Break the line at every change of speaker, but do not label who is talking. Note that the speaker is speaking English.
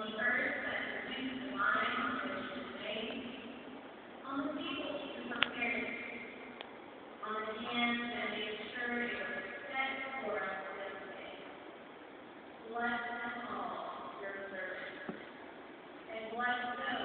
the earth that produced the wine which is made, on the people who prepared it, on the hands that made sure it was set for us this day. Bless them all, your servants, and bless them